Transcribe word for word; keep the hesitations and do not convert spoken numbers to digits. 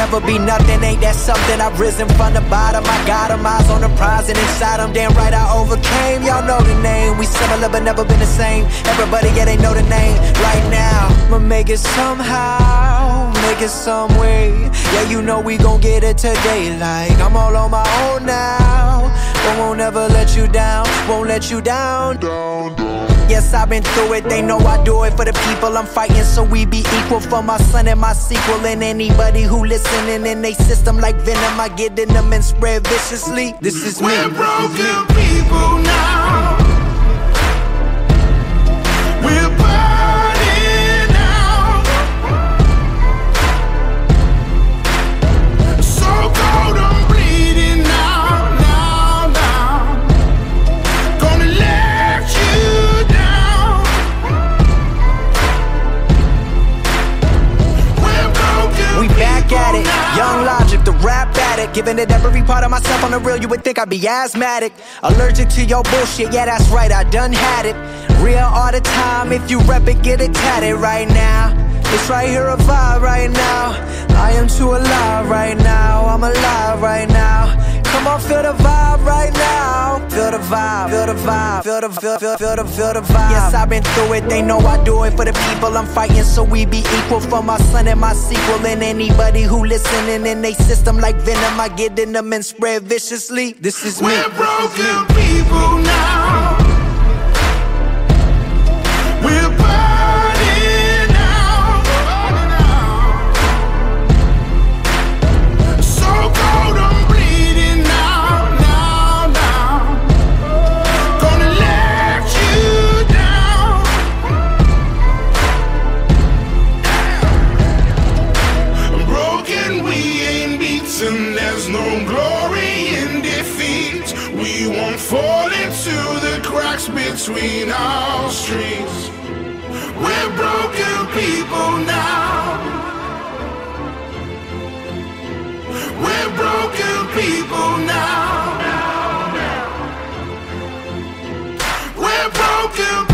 never be nothing, ain't that something? I've risen from the bottom, I got them, eyes on the prize and inside them, damn right I overcame. Y'all know the name, we similar but never been the same. Everybody, yeah, they know the name. Right now, I'ma make it somehow, make it some way. Yeah, you know we gon' get it today. Like, I'm all on my own now, but won't ever let you down, won't let you down, down, down. Yes, I've been through it, they know I do it for the people I'm fighting, so we be equal for my son and my sequel. And anybody who listening in they system like venom, I get in them and spread viciously. This is me. We're broken people now. We're burning out. So cold, I'm bleeding now, now, now. Gonna let you down. We're broken. We back at it, Young Logic, the rap addict, giving it every part of myself on the real. You would think I'd be asthmatic, allergic to your bullshit. Yeah, that's right, I done had it. Real all the time, if you rep it, get it tatted right now. It's right here, a vibe right now. I am too alive right now, I'm alive right now. Come on, feel the vibe right now. Feel the vibe, feel the vibe, feel the, feel, feel, feel the, feel the vibe. Yes, I've been through it, they know I do it for the people I'm fighting, so we be equal for my son and my sequel. And anybody who listening in they system like venom, I get in them and spread viciously. This is me. We're broken people now. We're burning out. So cold, I'm bleeding now, now, now. Gonna let you down. I'm broken, we ain't beaten. There's no glory in defeat. We won't fall into the cracks between our streets. We're broken people now. We're broken people now. We're broken